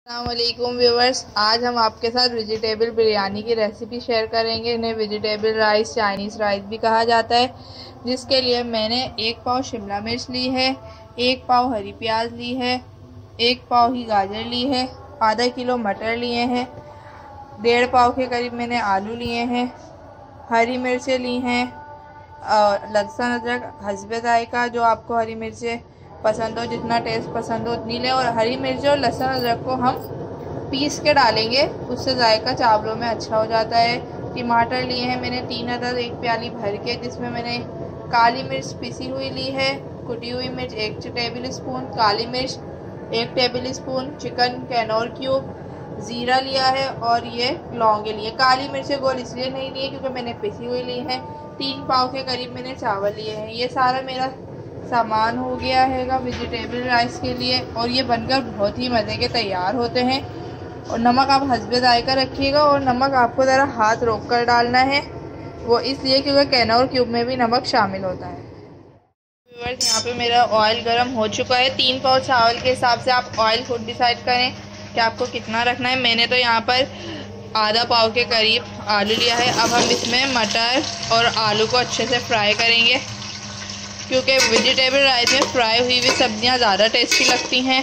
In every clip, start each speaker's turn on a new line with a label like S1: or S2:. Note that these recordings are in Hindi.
S1: अस्सलामुअलैकुम व्यूवर्स, आज हम आपके साथ वेजिटेबल बिरयानी की रेसिपी शेयर करेंगे। इन्हें वेजिटेबल राइस, चाइनीज़ राइस भी कहा जाता है। जिसके लिए मैंने 1 पाव शिमला मिर्च ली है, 1 पाव हरी प्याज ली है, 1 पाव ही गाजर ली है, आधा किलो मटर लिए हैं, 1.5 पाव के करीब मैंने आलू लिए हैं, हरी मिर्चें ली हैं, लहसुन अदरक हस्बे जायका, जो आपको हरी मिर्चें पसंद हो, जितना टेस्ट पसंद हो उतनी लें। और हरी मिर्च और लहसुन अदरक को हम पीस के डालेंगे, उससे जायका चावलों में अच्छा हो जाता है। टमाटर लिए हैं मैंने 3 अदद, 1 प्याली भर के, जिसमें मैंने काली मिर्च पिसी हुई ली है, कुटी हुई मिर्च 1 टेबल स्पून, काली मिर्च 1 tablespoon, chicken Knorr cube, ज़ीरा लिया है और ये लौंगे लिए। काली मिर्चें गोल इसलिए नहीं लिए क्योंकि मैंने पिसी हुई ली है। 3 पाव के करीब मैंने चावल लिए हैं। ये सारा मेरा सामान हो गया हैगा वेजिटेबल राइस के लिए, और ये बनकर बहुत ही मज़े के तैयार होते हैं। और नमक आप हस्बे जायका रखिएगा, और नमक आपको ज़रा हाथ रोक कर डालना है, वो इसलिए क्योंकि कैनोर क्यूब में भी नमक शामिल होता है। व्यूअर्स, यहाँ पे मेरा ऑयल गर्म हो चुका है। 3 पाव चावल के हिसाब से आप ऑयल खुद डिसाइड करें कि आपको कितना रखना है। मैंने तो यहाँ पर आधा पाव के करीब आलू लिया है। अब हम इसमें मटर और आलू को अच्छे से फ्राई करेंगे, क्योंकि वेजिटेबल राइस में फ्राई हुई हुई सब्जियां ज़्यादा टेस्टी लगती हैं।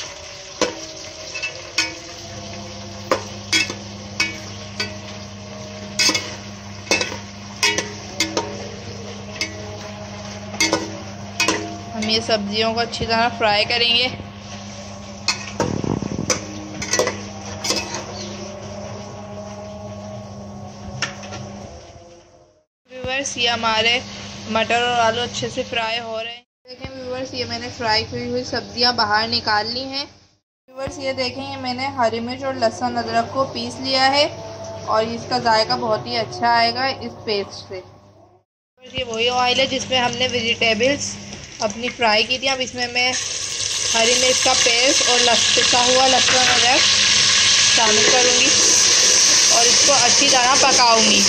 S1: हम ये सब्जियों को अच्छी तरह फ्राई करेंगे। व्यूअर्स, ये हमारे मटर और आलू अच्छे से फ्राई हो रहे हैं। देखें व्यूअर्स, ये मैंने फ्राई हुई सब्जियां बाहर निकाल ली हैं। व्यूअर्स, ये देखें, ये मैंने हरी मिर्च और लहसुन अदरक को पीस लिया है, और इसका जायका बहुत ही अच्छा आएगा इस पेस्ट से। ये वही ऑयल है जिसमें हमने वेजिटेबल्स अपनी फ्राई की थी। अब इसमें मैं हरी मिर्च का पेस्ट और पिसा हुआ लहसुन अदरक शामिल करूँगी और इसको अच्छी तरह पकाऊंगी।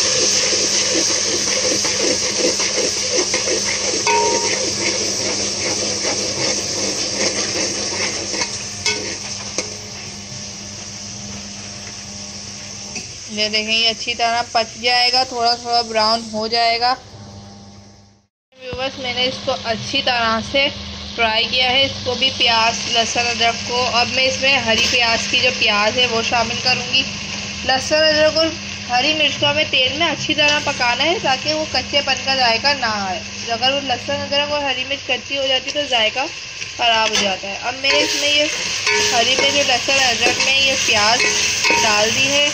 S1: ये देखें, ये अच्छी तरह पक जाएगा, थोड़ा थोड़ा ब्राउन हो जाएगा। व्यूअर्स, मैंने इसको अच्छी तरह से फ्राई किया है, इसको भी प्याज लहसुन अदरक को। अब मैं इसमें हरी प्याज की जो प्याज है वो शामिल करूँगी। लहसुन अदरक और हरी मिर्च को हमें तेल में अच्छी तरह पकाना है ताकि वो कच्चेपन का जायका ना आए। अगर वो लहसुन अदरक और हरी मिर्च कच्ची हो जाती तो जायका ख़राब हो जाता है। अब मैंने इसमें ये हरी मिर्च और लहसुन अदरक में ये प्याज डाल दी है।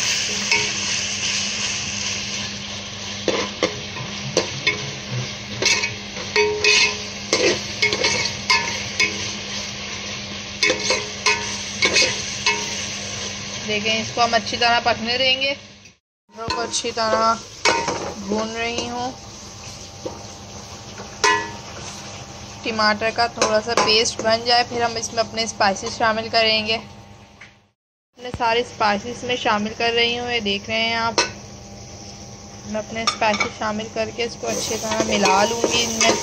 S1: देखें, इसको हम अच्छी तरह पकने देंगे। को अच्छी तरह भून रही हूँ। टमाटर का थोड़ा सा पेस्ट बन जाए, फिर हम इसमें अपने स्पाइसेस शामिल करेंगे। अपने सारे स्पाइसेस में शामिल कर रही हूँ, ये देख रहे हैं आप। मैं अपने स्पाइसेस शामिल करके इसको अच्छी तरह मिला लूँगी इनमें।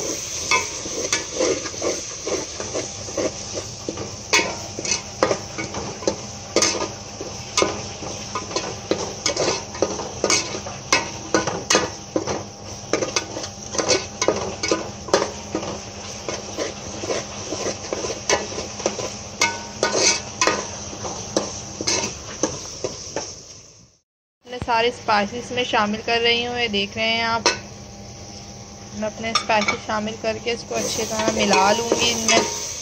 S1: सारे स्पाइसेस में शामिल कर रही हूँ, ये देख रहे हैं आप। मैं अपने स्पाइसेस शामिल करके इसको अच्छी तरह मिला लूँगी इनमें।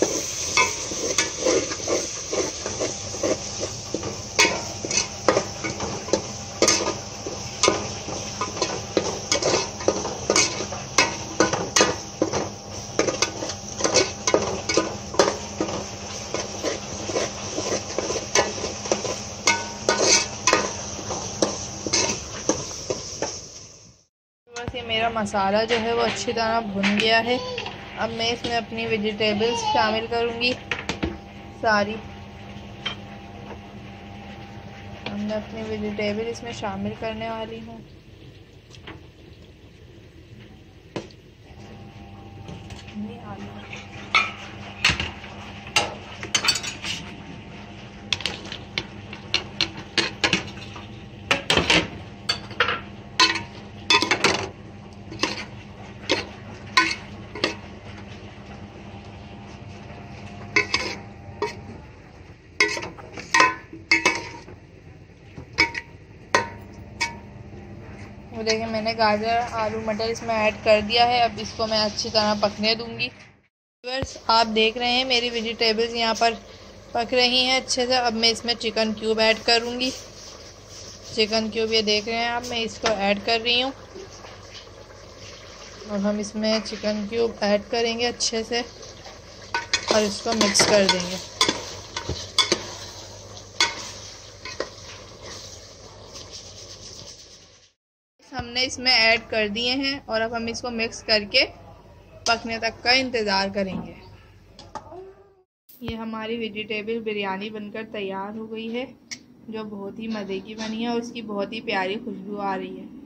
S1: ये मेरा मसाला जो है वो अच्छी तरह भुन गया है। अब मैं इसमें अपनी वेजिटेबल्स शामिल करूँगी सारी। अब मैं अपनी वेजिटेबल इसमें शामिल करने वाली हूँ। तो देखिए मैंने गाजर आलू मटर इसमें ऐड कर दिया है। अब इसको मैं अच्छी तरह पकने दूंगी। व्यूअर्स, आप देख रहे हैं मेरी वेजिटेबल्स यहाँ पर पक रही हैं अच्छे से। अब मैं इसमें चिकन क्यूब ऐड करूँगी। चिकन क्यूब ये देख रहे हैं आप, मैं इसको ऐड कर रही हूँ। और हम इसमें चिकन क्यूब ऐड करेंगे अच्छे से और इसको मिक्स कर देंगे। हमने इसमें ऐड कर दिए हैं और अब हम इसको मिक्स करके पकने तक का इंतज़ार करेंगे। ये हमारी वेजिटेबल बिरयानी बनकर तैयार हो गई है, जो बहुत ही मज़े की बनी है और इसकी बहुत ही प्यारी खुशबू आ रही है।